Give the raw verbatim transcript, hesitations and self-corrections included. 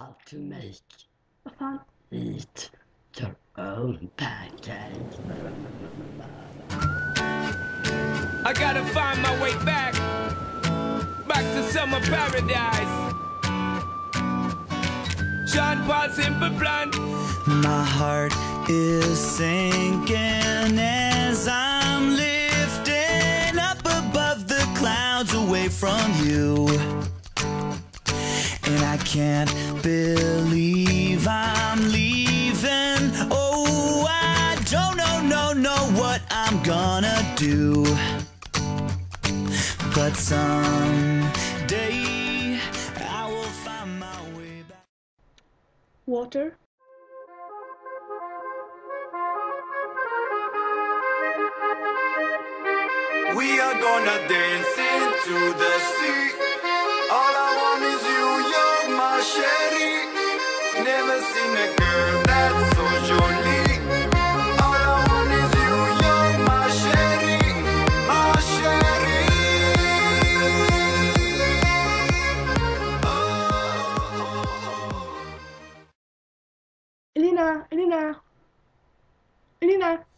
how to make Vad fan? eat your own pancakes. I gotta find my way back, back to summer paradise. Sean Paul Simple Plan. My heart is sinking as I'm lifting up above the clouds away from you. And I can't believe I'm leaving. Oh, I don't know, no, know what I'm gonna do. But someday I will find my way back. Water. We are gonna dance into the sea. All I want is you, you're my sherry. Never seen a girl that's so jolly. All I want is you, you're my sherry, my sherry. Oh, oh, oh. Elina, Elina, Elina.